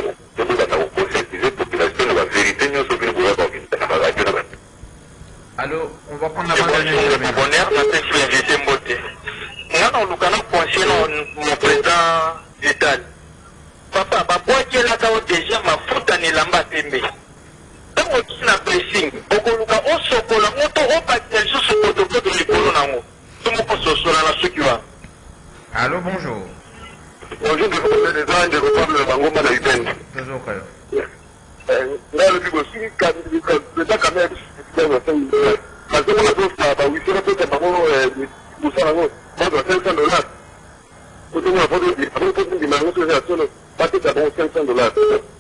Allô? va prendre la bande dernière. Bonheur, n'a pas fait inviter Mbote. Moi, on a pensé mon président d'État. Papa, pourquoi qu'il a déjà ma faute à Nélamba Tembe? Tant qu'on a pressing, on s'occupe, on te repartit sur ce protocole de l'école. Tout le monde se souvient de ce qui va. Allô, bonjour. Bonjour, je vous reprendre le bango de l'Italie. Toujours frère. Là, le plus aussi, le temps quand même, parce que moi, je oui, c'est un peu pour ça, moi, je vais $500. Pour donner la photo, je vais parce que c'est bon $500.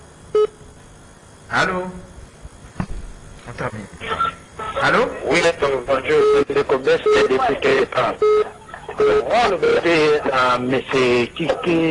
Allô? On termine. Allô? Oui, bonjour, le commerce est député. Moi, le bébé, mais c'est qui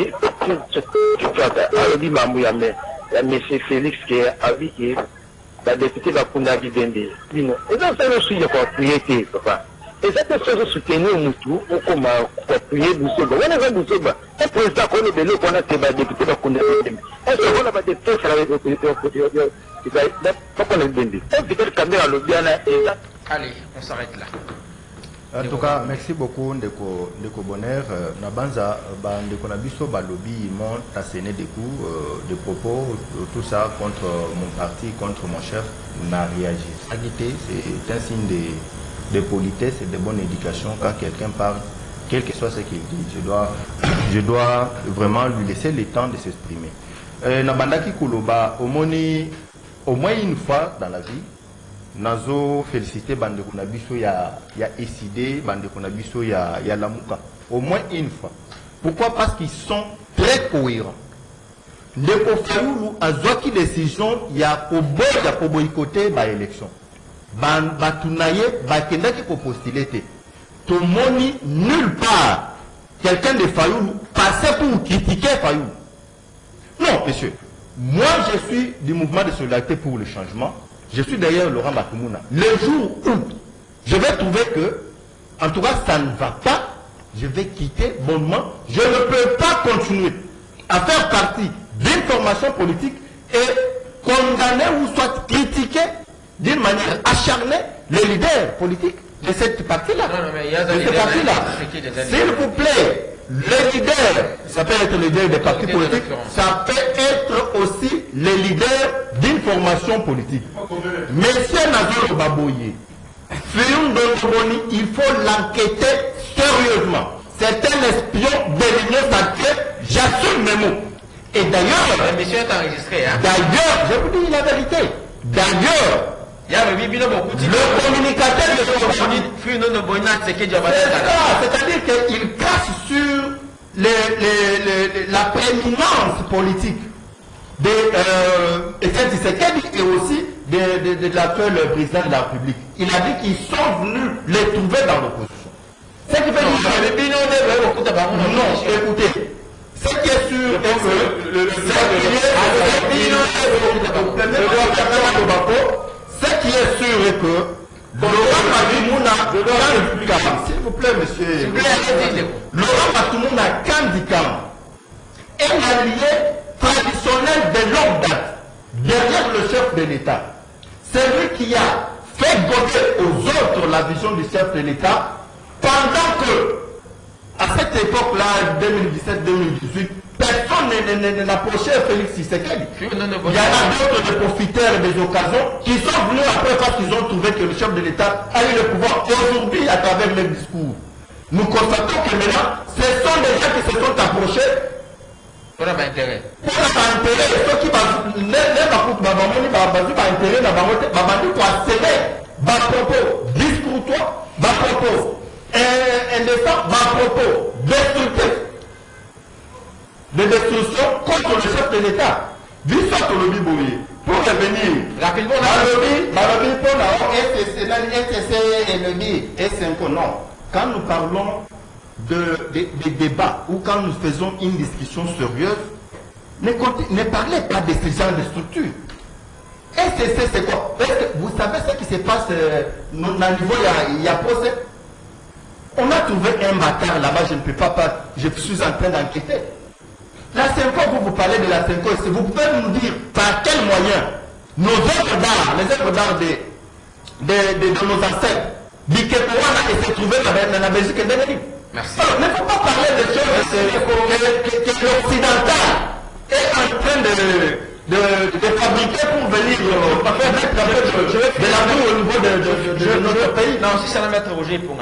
dit Mamou Yamé, mais c'est Félix qui a habité la députée de la Kundagi Bende. Et donc, c'est le sujet pour prier, papa. Et cette chose soutenue, Moutou, ou comme pour prier Boussoba. On a Boussoba. Un président qu'on est de qu'on a été député de la Kundagi Bende. Est-ce qu'on a des tests avec le il va pas qu'on est Bende. On peut faire caméra le bien là. Allez, on s'arrête là. En tout cas, merci beaucoup Ndeko Bonheur. Nabanza, Ndeko Nabiso, Balobi, ils m'ont asséné des coups, des propos, tout ça contre mon parti, contre mon chef, n'a réagi. C'est un signe de politesse et de bonne éducation quand quelqu'un parle, quel que soit ce qu'il dit. Je dois vraiment lui laisser le temps de s'exprimer. Nabandaki Kouloba, au moins une fois dans la vie, Nazo félicité Bandeko Nabiso ya Eside, Bandeko Nabiso ya Lamuka. Au moins une fois. Pourquoi? Parce qu'ils sont très cohérents. Ndeko Fayoulou a zouaki décision ya ko boycotter ba élection. Batunaye bakendaki ko postuler. Tomoni nulle part quelqu'un de Fayoulou passait pour critiquer Fayoulou. Non, monsieur. Moi, je suis du mouvement de solidarité pour le changement. Je suis derrière Laurent Batumuna. Le jour où je vais trouver que, en tout cas, ça ne va pas, je vais quitter bonnement. Je ne peux pas continuer à faire partie d'une formation politique et condamner ou soit critiquer d'une manière acharnée les leaders politiques de cette partie-là. S'il vous plaît, les leaders, ça peut être le leader des partis politiques, ça peut être aussi les leaders d'une formation politique. Monsieur Nazir Baboye, il faut l'enquêter sérieusement. C'est un espion de l'Union sacrée, j'assume mes mots. Et d'ailleurs, monsieur est enregistré, hein? D'ailleurs, je vous dis la vérité. D'ailleurs, le communicateur de son c'est-à-dire qu'il cache sur la prééminence politique de Etienne Tshisekedi et aussi de l'actuel président de la République. Il a dit qu'ils sont venus les trouver dans l'opposition. Ce qui fait non, écoutez, ce qui est sûr est que ce qui est sûr est que Laurent Batoumouna, s'il vous plaît, monsieur, Laurent Batoumouna Kandikam est l'allié traditionnel de longue date derrière le chef de l'État. C'est lui qui a fait goûter aux autres la vision du chef de l'État pendant que, à cette époque-là, 2017-2018, personne n'approchait Félix Tshisekedi. Il y en a d'autres de profiteurs des occasions qui sont venus après parce qu'ils ont trouvé que le chef de l'État a eu le pouvoir. Et aujourd'hui, à travers le discours, nous constatons que maintenant, ce sont des gens qui se sont approchés pour leur intérêt. Pour leur intérêt. Ceux qui pour accélérer, propos discourtois, propos indécent, propos destructif. De destruction contre le chef de l'État. Pour revenir, rapidement, non. Quand nous parlons de débats ou quand nous faisons une discussion sérieuse, ne parlez pas de ce genre de structure. SCC, c'est quoi? Vous savez ce qui se passe au niveau, il y a procès. On a trouvé un bâtard là-bas, je ne peux pas, je suis en train d'enquêter. La Senko, vous parlez de la Senko, vous pouvez nous dire par quel moyen nos œuvres d'art, les œuvres d'art de nos ancêtres, bikeko wana et se trouver dans la Belgique ndenge nini. Merci. Alors, il ne faut pas parler de choses que l'occidental est en train de fabriquer pour venir mettre un peu de l'amour au niveau de notre pays. Non, si ça va mettre Roger pour un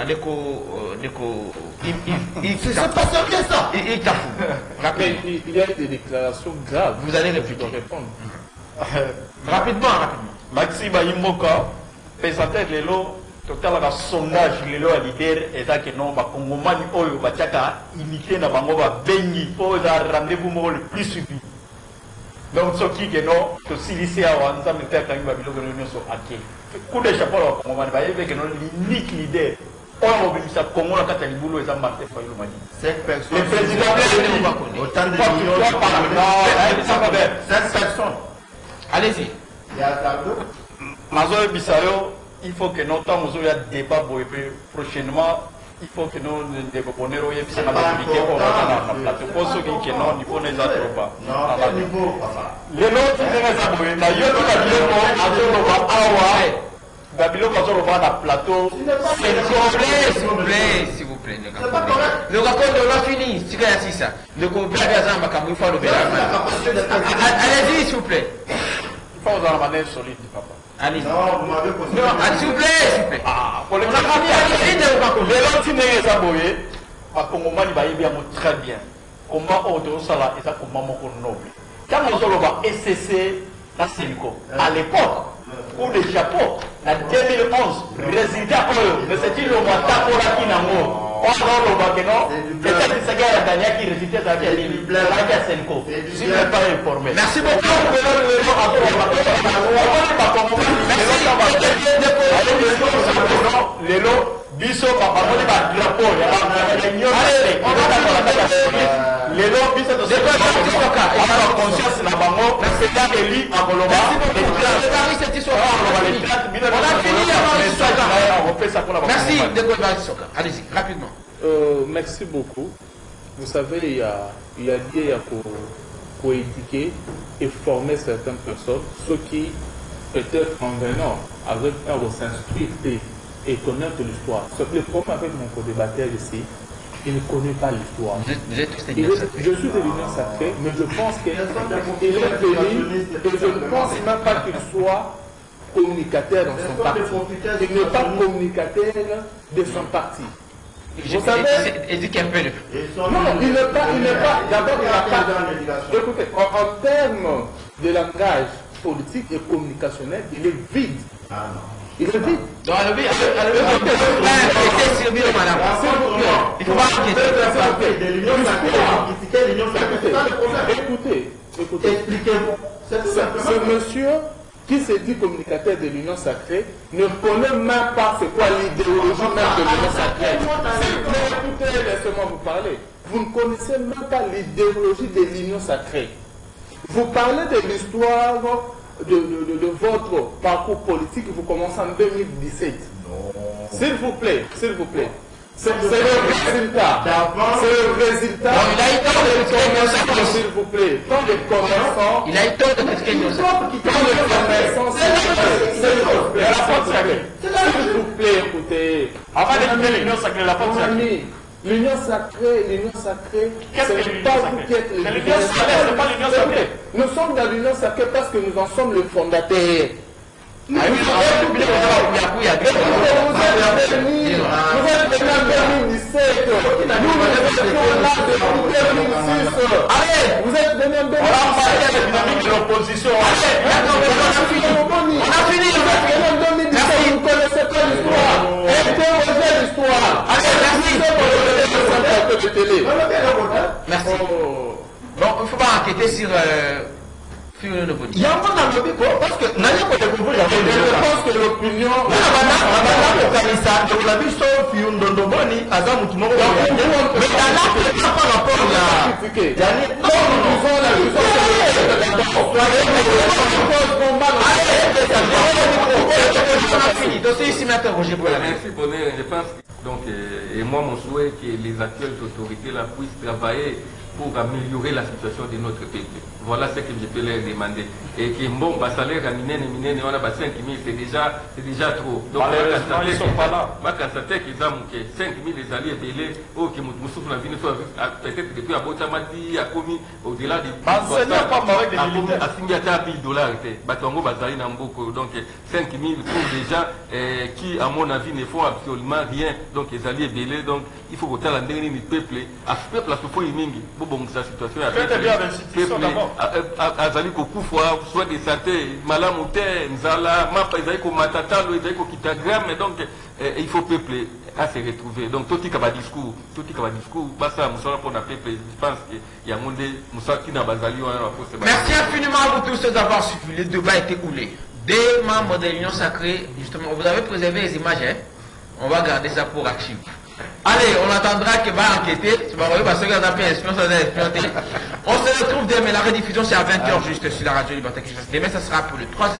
c'est pas sérieux ça. Il t'affoue. Rappel. Il y a des déclarations graves. Vous allez répliquer. Répondre. Rapidement. Maxime Imboka, présentateur lelo, total la sondage lelo à leader et ça que non, bah Congomani oyo batiaka imité na bango ba bengi pour rendez-vous le plus suivi. Donc ce qui est non, to silisi à wanza meter quand il va biloko no so aké. Coup de chapeau la Congomani ba yebe que non l'unique leader. On mobilise Congo la kata libulo et Martin Fayulu m'a dit. 5 personnes. Le président autant de millions. 5 personnes. Allez-y. Mazoe Bissayo, il faut que nous avons un débat prochainement. Il faut que nous développons les plateaux pour ceux qui ont niveau des autres pas. Les autres, plateau. S'il vous plaît. Le raconte on a fini. C'est ainsi ça. Le allez-y, s'il vous plaît. Il faut avoir une manière solide, papa. Allez-y. Non, vous m'avez posé. Non, s'il vous plaît. Ah, pour les très bien. Comment on ça et ça comment noble. Quand on va SCC, à l'époque, coup de chapeau, en 2011, résultat, mais c'est-il le Matako qui n'a pas. On va le non, c'est-à-dire que c'est a gagné qui résultait à la Senko. Si vous n'êtes pas informé. Merci beaucoup. Biso papa moni ba drapeau ya ba nyo lelo biso to se pas conscience na bango c'est là Eli Akoloba merci de allez-y rapidement. Merci beaucoup. Vous savez, il y a lié à coéduquer et former certaines personnes, ceux qui peut-être en venant avec un s'instruire et connaître l'histoire. Le problème avec mon co-débatteur ici, il ne connaît pas l'histoire. Je suis de l'Union sacrée, mais je pense qu'il est venu et je ne pense même pas qu'il soit communicateur dans son parti. Il n'est pas communicateur de son parti. Vous savez, non, il n'est pas, d'abord il n'a pas, écoutez, en termes de langage politique et communicationnel, il est vide. Il est vide. Écoutez, expliquez-vous. Ce monsieur qui se dit communicateur de l'Union sacrée ne connaît même pas c'est quoi l'idéologie même de l'Union sacrée. Écoutez, laissez-moi vous parler. Vous ne connaissez même pas l'idéologie de l'Union sacrée. Vous parlez de l'histoire de votre parcours politique, vous commencez en 2017. S'il vous plaît, s'il vous plaît. C'est le résultat. C'est le résultat. Il a eu tort de critiquer, s'il vous plaît. Tant de commerçants. Il a eu tort de critiquer. S'il vous plaît, écoutez. Avant de l'Union sacrée, la porte sacrée. L'Union sacrée, c'est pas vous qui êtes l'Union sacrée, c'est pas l'Union sacrée. Nous sommes dans l'Union sacrée parce que nous en sommes le fondateur. Vous êtes venu en 2017. Nous étions là depuis 2006. Allez, vous êtes venu en 2017. On a parlé de la dynamique de l'opposition. On a fini. Vous êtes venu en 2017. Vous ne connaissez pas l'histoire. Interrogez l'histoire. Merci. Bon, il ne faut pas enquêter sur il y a un peu d'envie parce que je pense que l'opinion Merci Bonnet, je pense donc et moi mon souhait que les actuelles autorités là puissent travailler pour améliorer la situation de notre pays. Voilà ce que je peux leur demander. Et que bon, bah, salaire à minene, on a 5 000, c'est déjà trop. Donc, malheureusement, ils ne sont pas là. Ma constaté qu'ils ont 5 000 les alliés belés, oh, qui nous souffrent la vie, peut-être depuis à Botamati, à Komi, au-delà des. Enseignants pas avec des militaires. À Singiata, $1000, Batongo, Bazali, Namboko. Donc, 5 000 pour des gens qui, à mon avis, ne font absolument rien. Donc, les alliés belés, donc, il faut voter la dernière du peuple. À ce peuple, à ce point, il mingi. Bon, sa situation est azali kokufwa soit des santé malamu te nzala mapa ezali ko matatalo ezali ko kitagramme donc il faut peuple à se retrouver donc tout ka ba discours basa musala pour na peuple je pense que il y a monde musaki na bazali wana pour se merci infiniment à vous tous d'avoir suivi. Le débat a été coulé. Des membres de l'Union Sacrée, justement, vous avez préservé les images, hein? On va garder ça pour archive. Allez, on attendra qu'il va enquêter. On se retrouve demain. La rediffusion, c'est à 20h juste sur la radio Liberté. Demain, ça sera pour le 3e.